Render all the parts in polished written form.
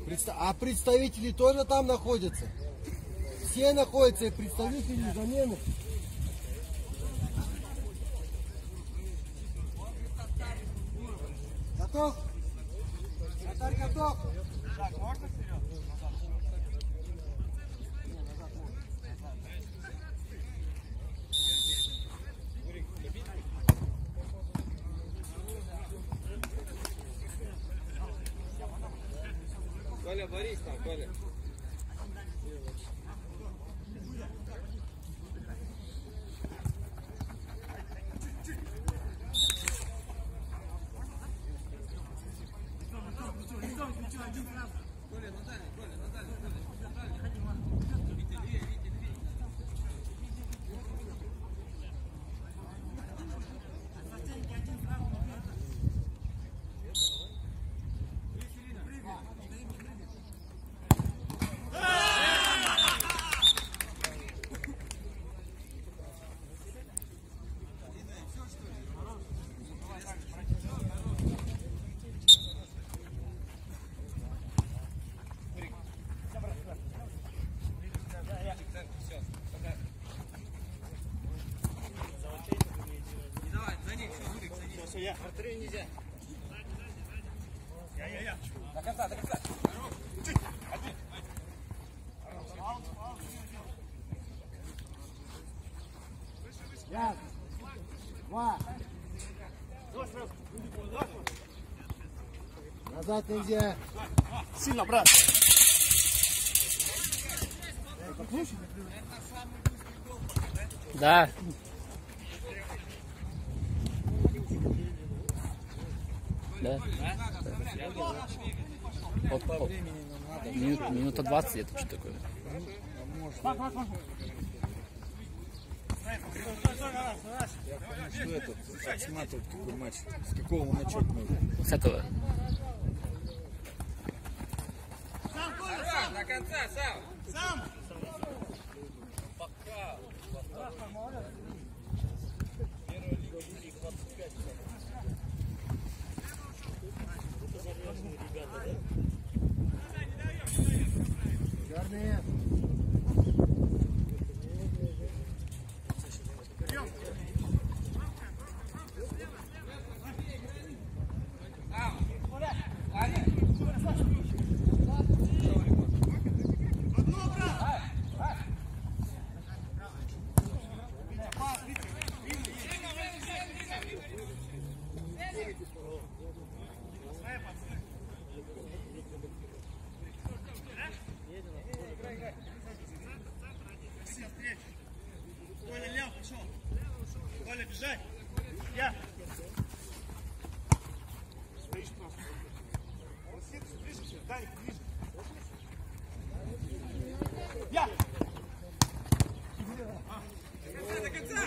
А представители тоже там находятся. Все находятся, представители замены. Готов? Вратарь готов? Так, можно вперед? Коля, борись там, Коля. Я. Вратарю нельзя. Я. До конца, до конца. Один. Раз, два. Назад нельзя. Сильно, брат. Да. Да. Вот, минута 20 где-то, что такое. Что это? Отсматривать такой матч. С какого мы начать можем? С этого. До конца, сам. Черные. Коля, Лев, пошел. Коля, бежать. Я. Стоишь просто. Ближе, Даник, ближе. Я. До конца.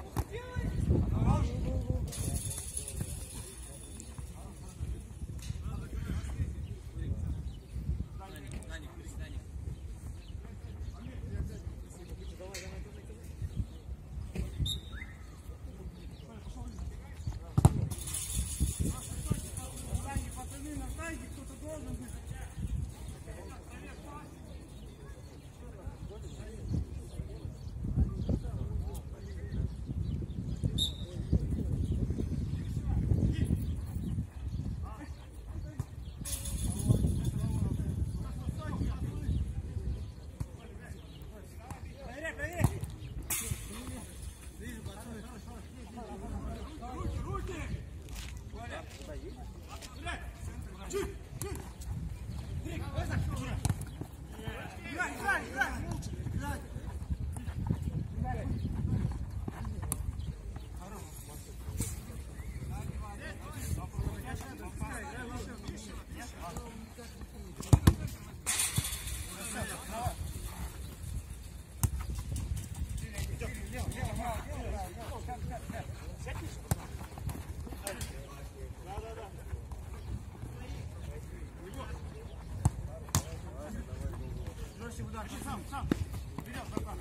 Сам. Вперед, братан.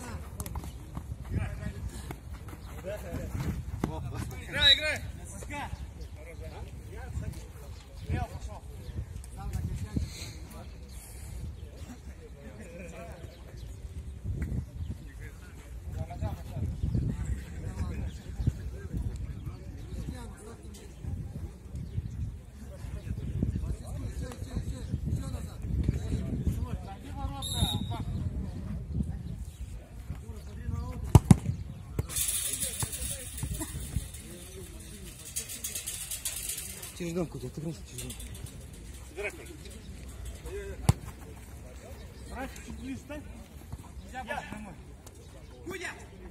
Играй. Лев, пошел. учрежден, Кудя, ты раз учрежден. Собирай, Коль. Брать чуть ближе, стань. Нельзя больше домой. Кудя!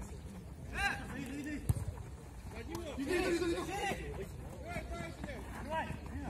Иди! Давай!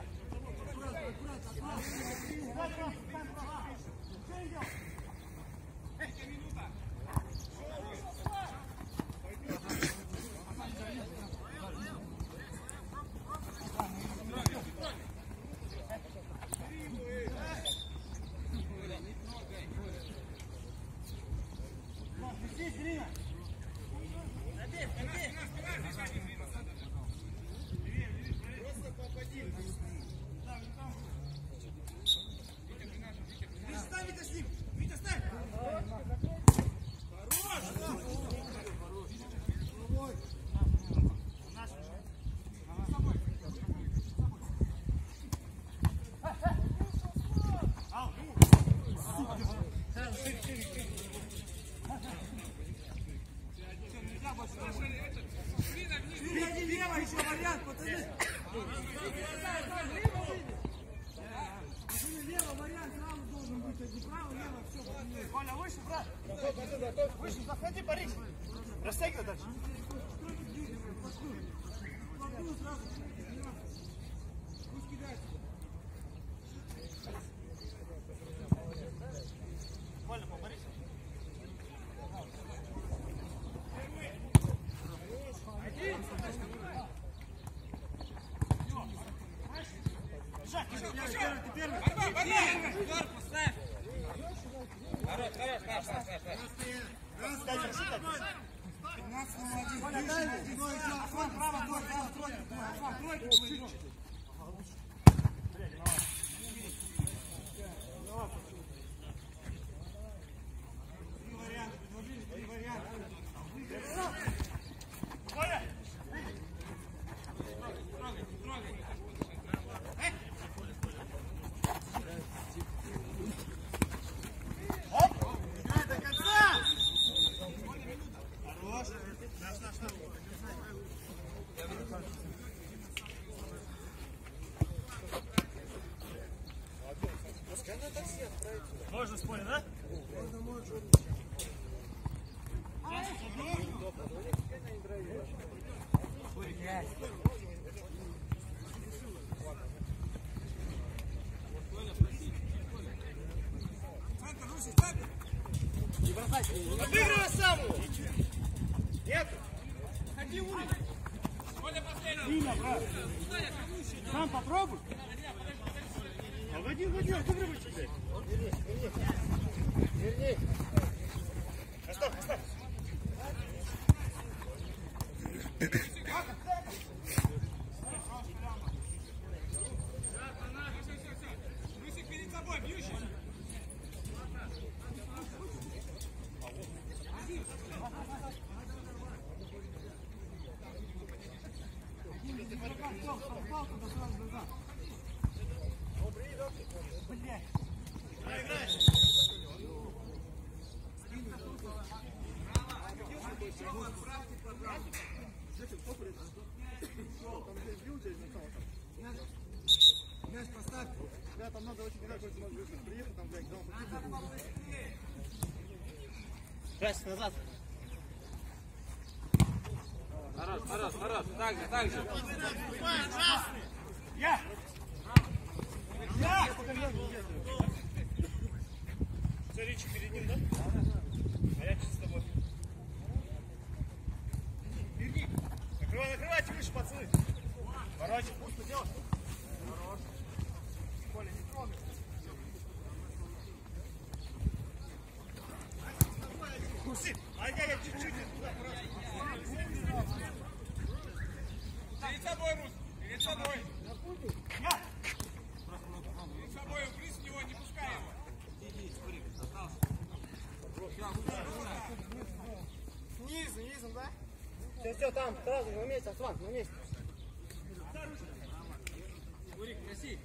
Лево еще вариант, пацаны! Лево вариант сразу должен быть, а не право, лево, все. Коля, выше, брат! Выше, заходи, Борис! Растягивай дальше. Пусть кидается. Коля, по Борису. Можно спорить, да? Можно. Центр, Руси, центр! Не бросайте! Обыгрывай сам! Нет! Ходи, Ури! Линия, брат! Сам попробуй! Води, обыгрывай чуть-чуть! Верни! Оставь! Русик перед собой, бьющий! Мяч поставь. Да, там надо очень куда приехать, там, блядь, Красик назад. Хорош. Так же. Я! Все, Ричи перед ним, да? А я с тобой. Верни. Накрывайте выше, пацаны. Ворочай, пусть делай. Хорош. Коля, не трогай. Куси. Я чуть-чуть. Перед собой, Рус! Перед собой! Я! Перед собой, вниз него, не пускай его! Низом, да? Все, там, сразу, на месте, Аслан, на месте. Гурик, проси!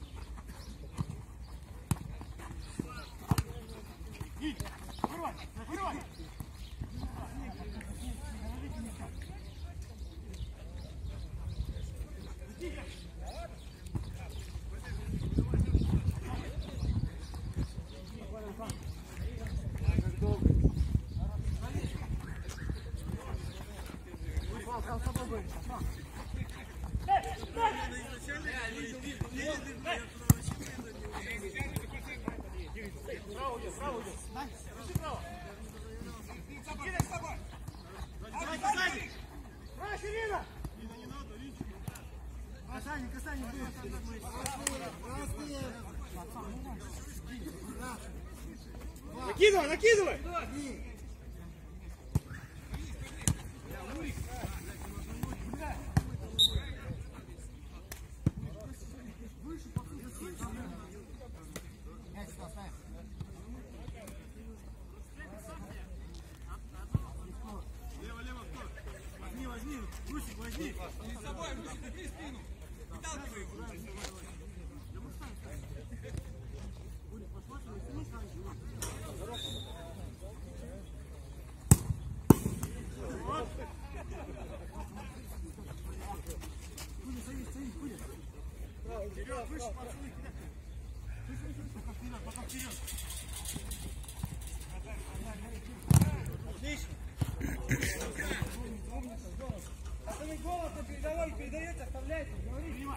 Вырывай! Накидывай, накидывай! Возьми, Русик, возьми! Перед собой, Русик, убери спину! Выталкивай его! Вперед, выше, пацаны! Пока вперед, пока вперед! Отлично! Пацаны, голос передаете, оставляйте, говори, внимай!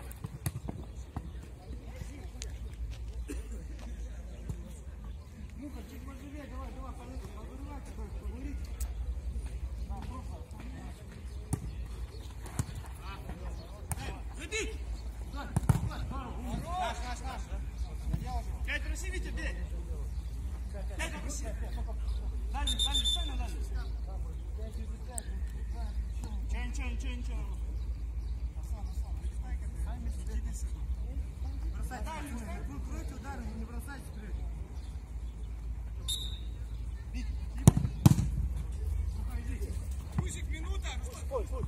Ну-ка, чуть поживее, давай, поговорите, поговорите. Забить! Наш. Пять красивите, бей! Пять красивите! Дальше, стой на дальше! Ничего. Бросай, вы кройте удары, не бросайте вперед. Русик, минута! Стой.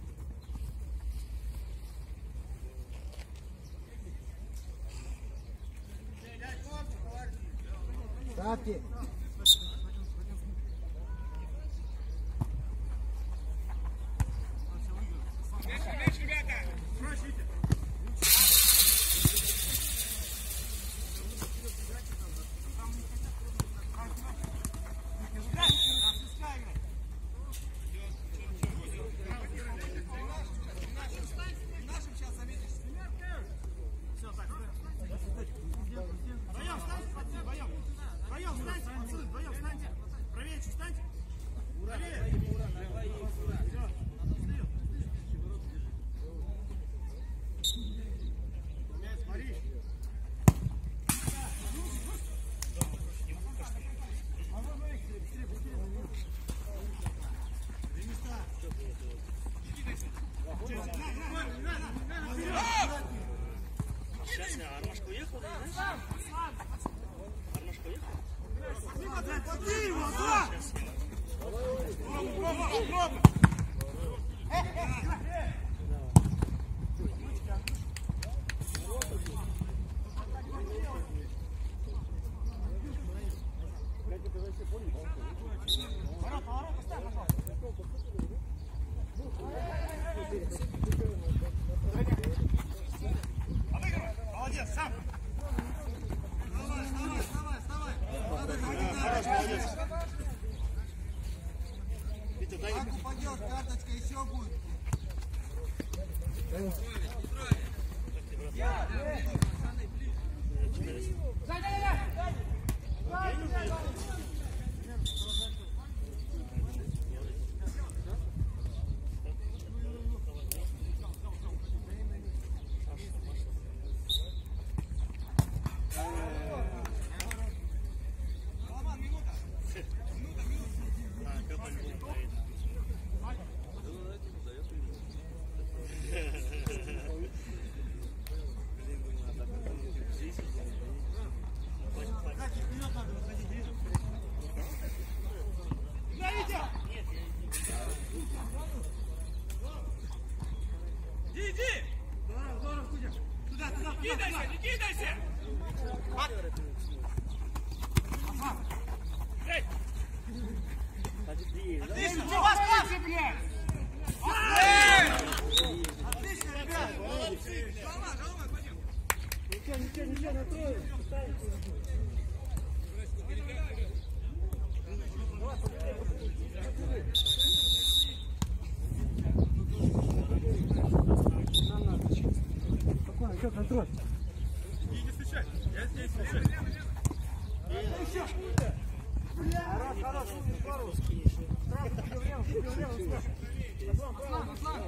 Ставьте. Дальше, ребята! Прощите! Молодец, сам! Как упадет, карточка еще будет. Иди! Здорово, Кудя! Туда! Не кидайся! Эй! Отлично! Отлично, блядь! Отлично, ребят! Молодцы! Голова, пойдем! Ничего, натроим. Спокойно, все, контроль. Не стучай! Я здесь! Хорош, пару. Аслан.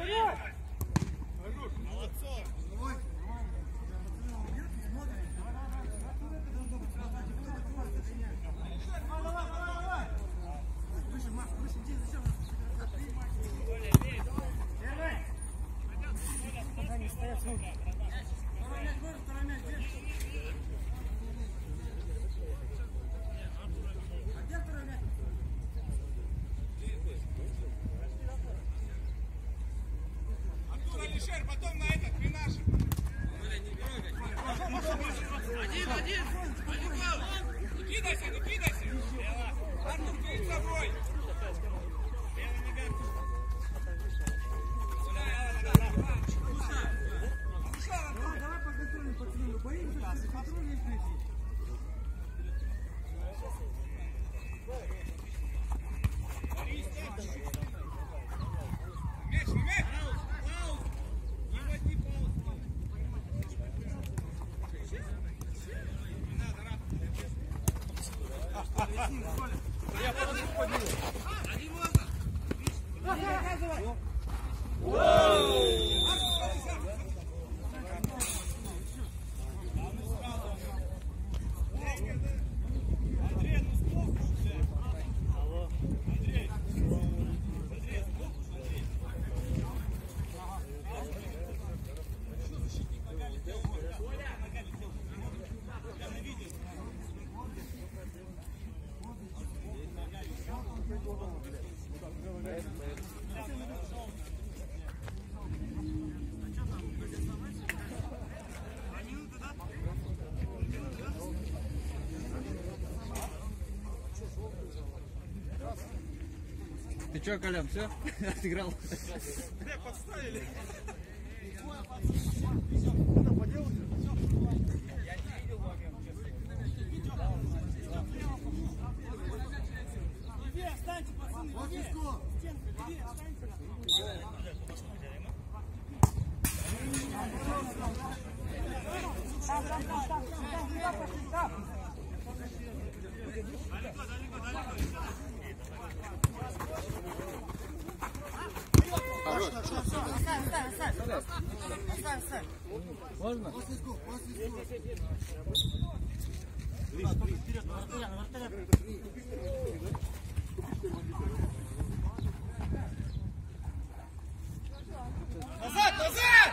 Артур, Алишер, потом на этот, при нашем. Один. Не кидайся. Артур, перед собой. Давай подготовим пацаны, боимся, патроны их найти. Мяч. Ты чё, Колян, все? Отыграл? Подставили. Встаньте, пацаны, стенка, левее, встаньте. Можно? Назад!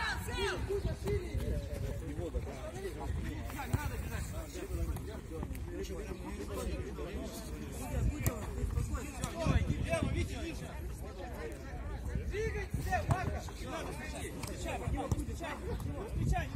Лево, Витя, выше. Двигайся, Марка. Встречай, встречай.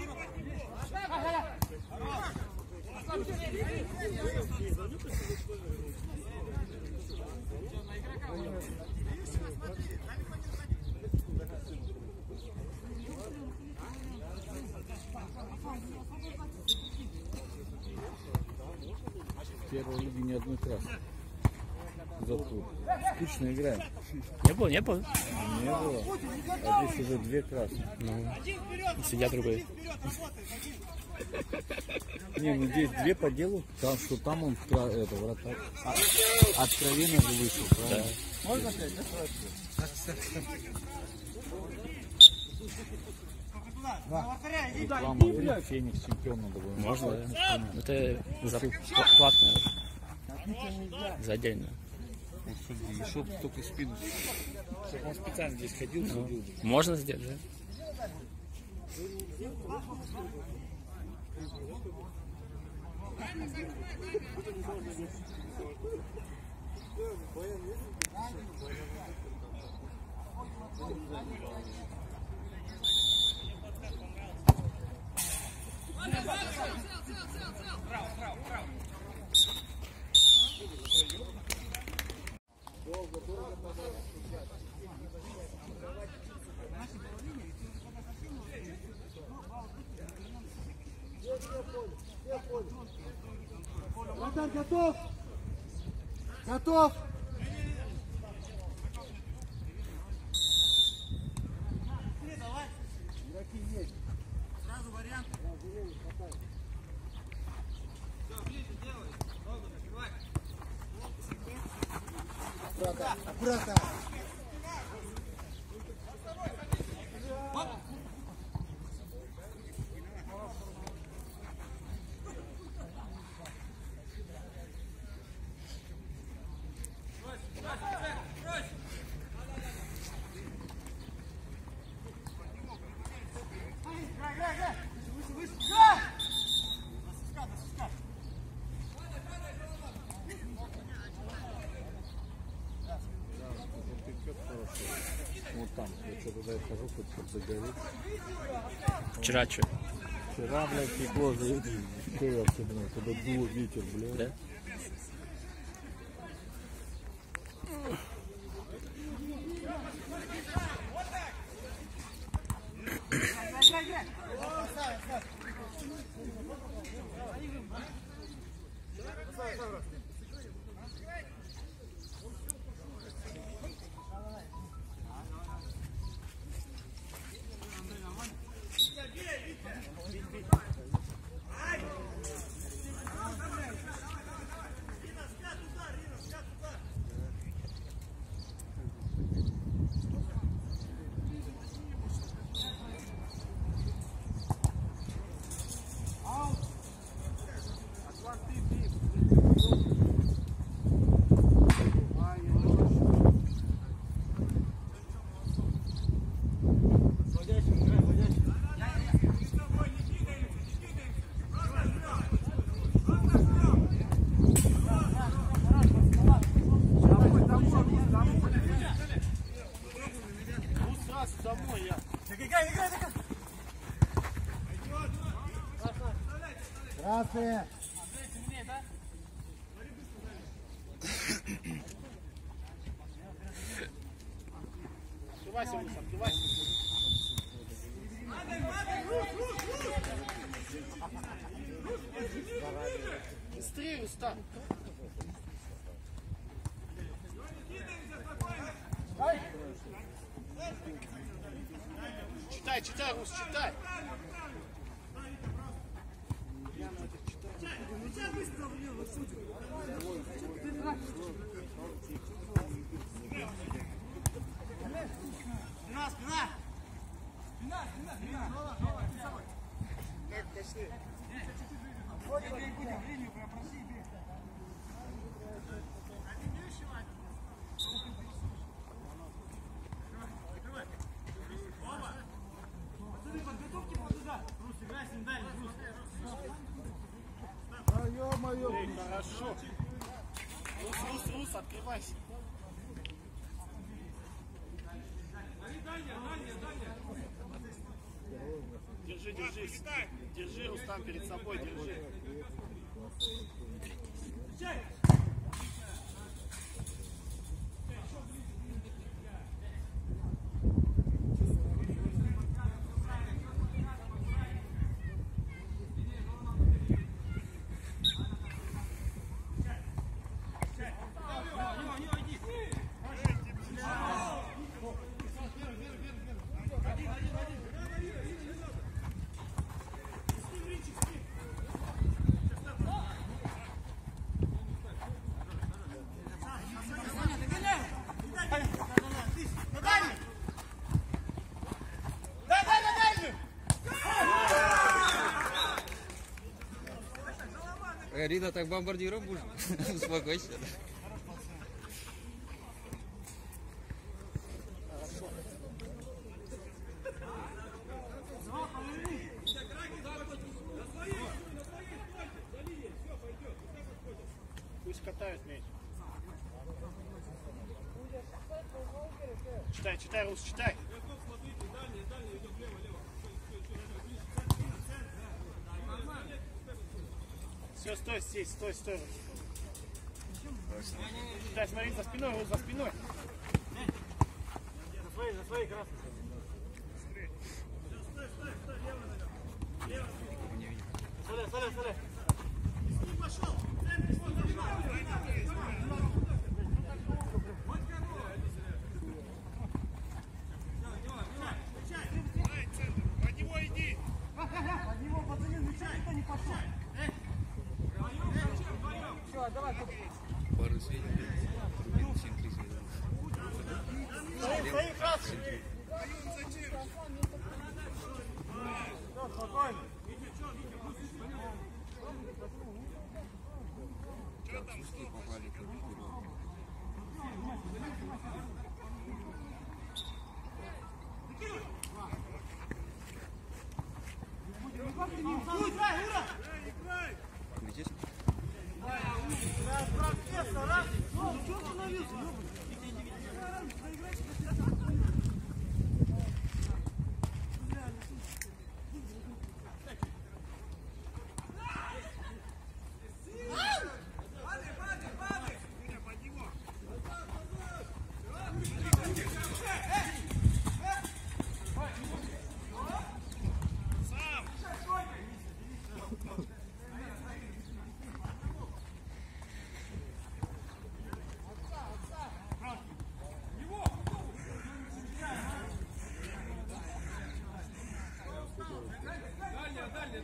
Первой лиги ни одной красной. Зато скучно играем. Не было. Не было. А здесь уже две красные. Судья другой. Не, ну здесь две по делу. Там, что там он это, вратарь. Откровенно же вышел, правильно? Да. Можно опять? Реклама Феникс чемпион надо было. Можно, да. Это за платное. За отдельно. Чтоб только спину. Чтобы он специально здесь ходил, судил. Можно сделать, да? Вратарь готов? Готов? Игроки есть. Сразу вариант. Аккуратно. Вот там, я что туда хожу, хоть загорит. Вчера что? Вчера, блядь, тепло заедет. Что я особенно, когда дуло ветер, блядь. Да? Красные. Открывайся, Рус, открывайся. Быстрее, Рустам. Читай, читай, Рус, читай. Спина, спина! Как пошли? Хорошо. Рус, открывайся. Держи, держи. Держи, Рустам, перед собой, держи. Рина, так бомбардиром будешь? Успокойся. Пусть катают мяч. Читай, читай, Рус, читай. Все, стой, здесь, стой, стой. Читай, смотри, за спиной, Рус, за спиной. За свои красные. Соля. Пошел. Под него иди! Под него, пацаны, мячай, никто не пошел. Все, давай. Пару сведений. Свои красные. Все, спокойно. Профессор, раз! Ну, что остановился?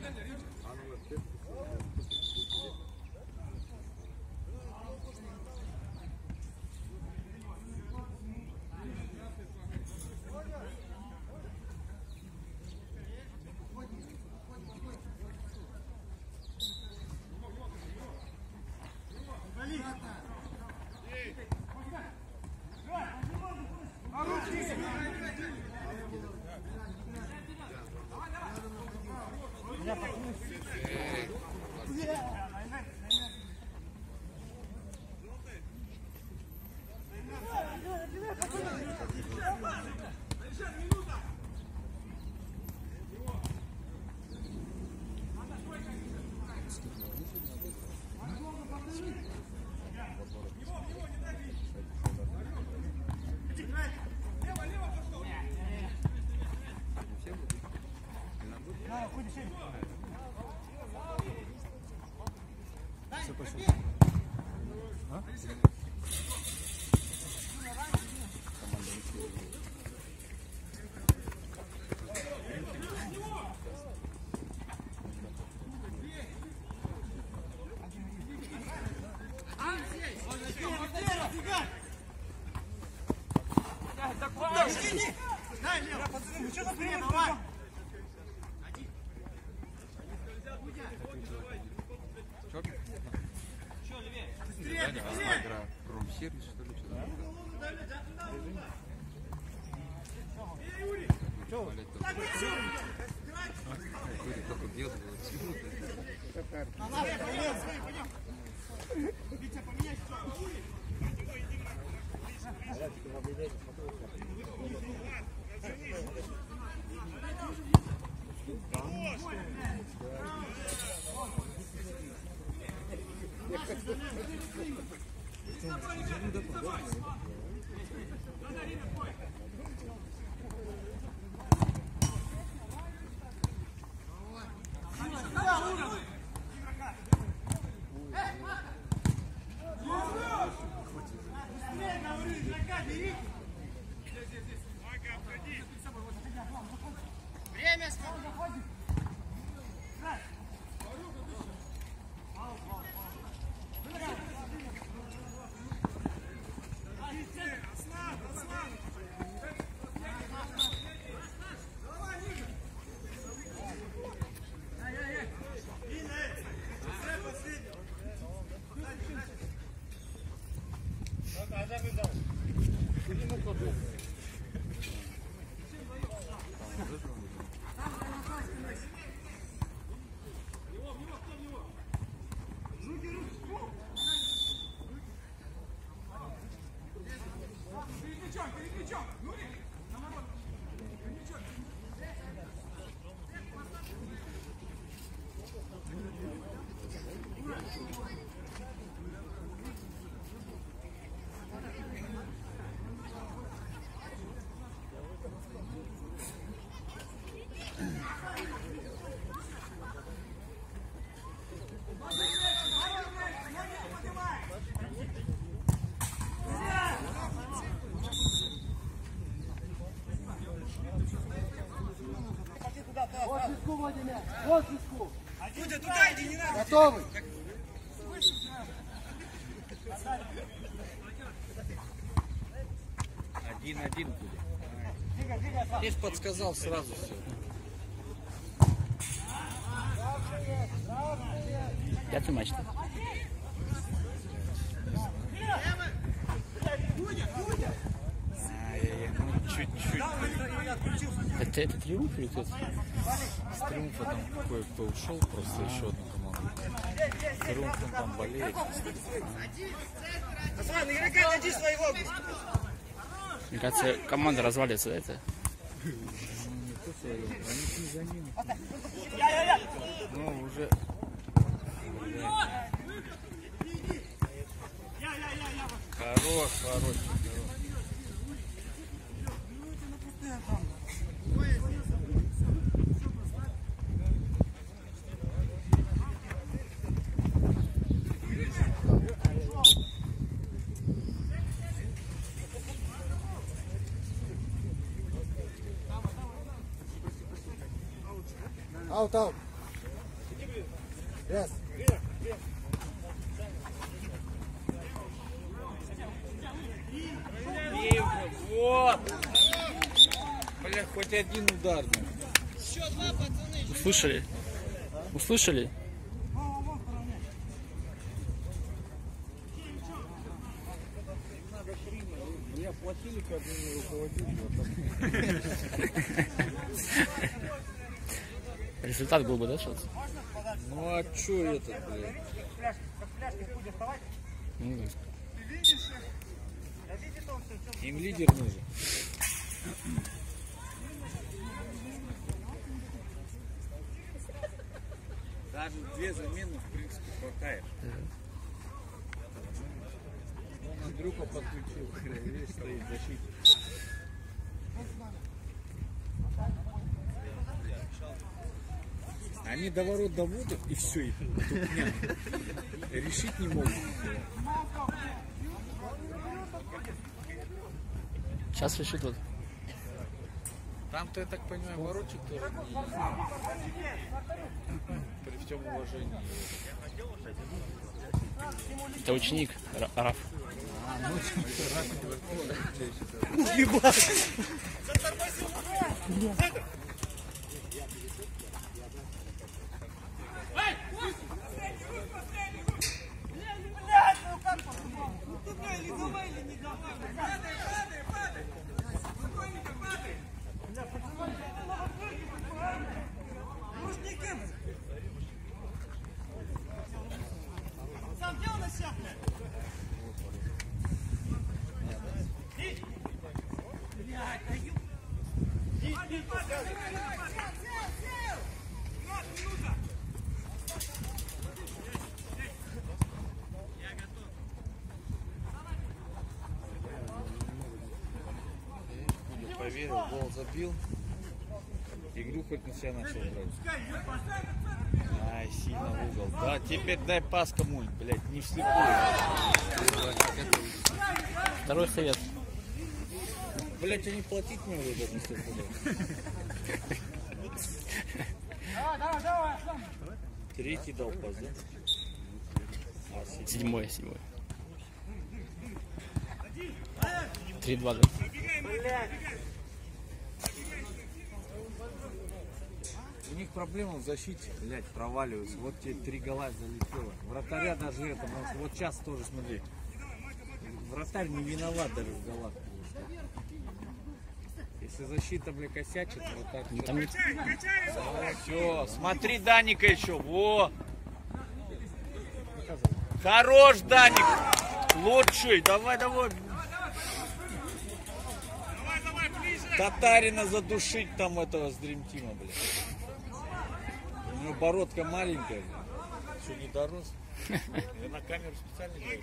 Рум-сервис, что ли, только бьет Вот фишку. Туда иди, не надо. Готовы? Один будет. Я ж подсказал сразу все. Пятый матч-то. Ну, чуть-чуть. Это триумф или кто-то? С Триумфа там кое-кто ушел, просто еще одну команду. С Триумфом там болеет. Аслан, игрока найди своего. Мне кажется, команда развалится, да, это? Не то свое, они не за ним. Ну, уже... Хорош, хорош. Аут, аут. Раз. Вот! Бля, хоть один удар. Услышали? Услышали? Мне платили, как мне руководитель. Результат был бы, да, сейчас? Ну а чё это, блядь? Ну, да. Им лидер нужен. Даже 2 замены, в принципе, хватает. Он Андрюха подключил, видишь, стоит в защите. Они до ворот доводят, и все, и тупня. Решить не могут. Сейчас решит вот. Там-то, я так понимаю, воротчик тоже не... При всем уважении. Это ученик Раф. Поверил, гол забил. Игру хоть на себя начал брать. Ай, сильно в угол. Да, теперь дай пас кому-нибудь, блядь, не вслепую. Второй совет. Блядь, они платить не будут, не вслепую. Третий дал пас, да? А, Седьмой. 3-2, да? У них проблема в защите, блядь, проваливаются. Вот тебе 3 гола залетело. Вратаря даже это, может, вот сейчас тоже смотри. Вратарь не виноват даже в голах. Если защита, блядь, косячит, вратарь... Там не... Все, смотри, Даника еще, во! Хорош, Даник! Лучший, давай. Татарина задушить там этого с Дримтима, блядь. У него бородка маленькая, блядь. Что, не дорос? Я на камеру специально делаю.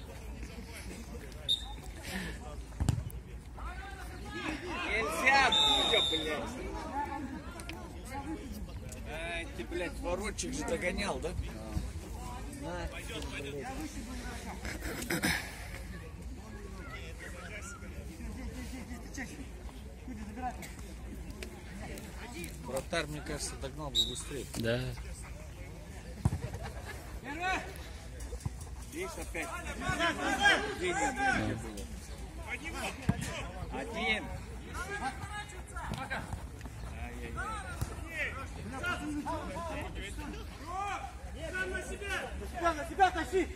Нельзя, Дудя, блядь. Ай, ты, блядь, воротчик же догонял, да? Вратарь, мне кажется, догнал бы быстрее. Да. Здесь опять. Один. На себя тащи!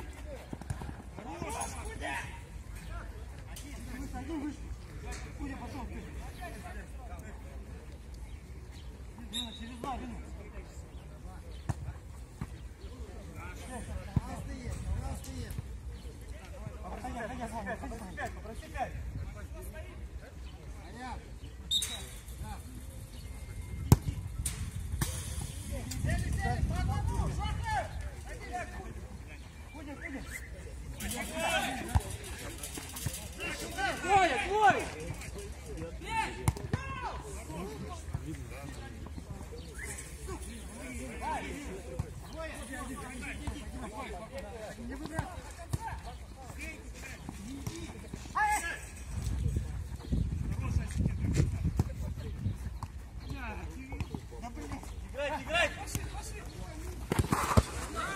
Через 2 минуты. Попроси 5. Твой! Играть!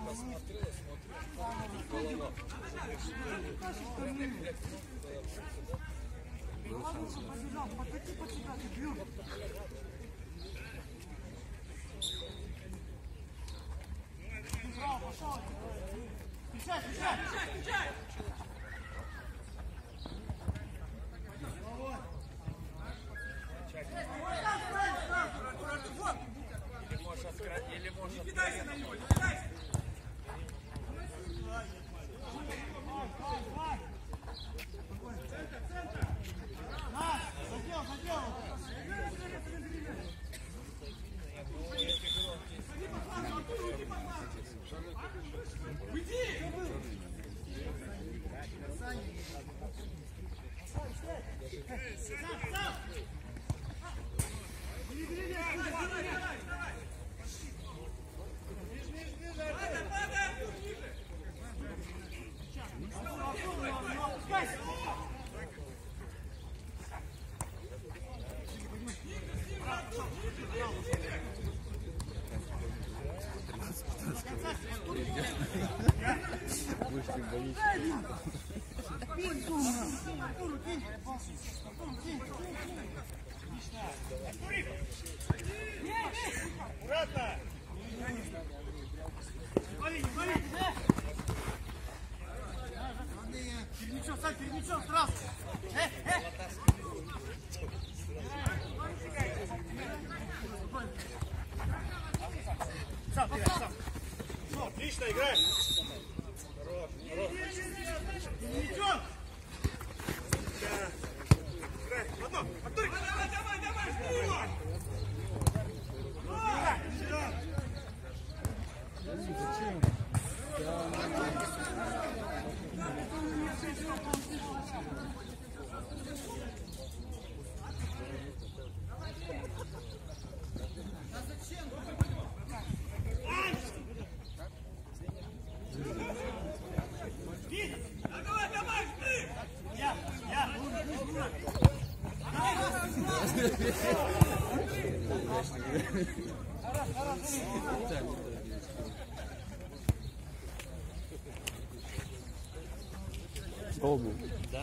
Перед мячом сразу. Сам, вперед, сам. Отлично, играем. Хорош, хорош. Мячом. Играй. Одно. Артурик. Давай, жди его. Гол был. Да.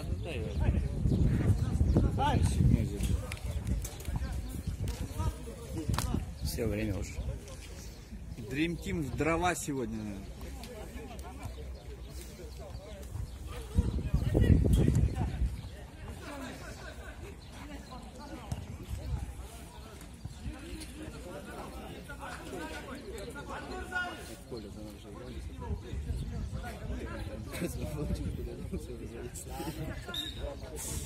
Все время уже. Dream Team в дрова сегодня, наверное. Коля,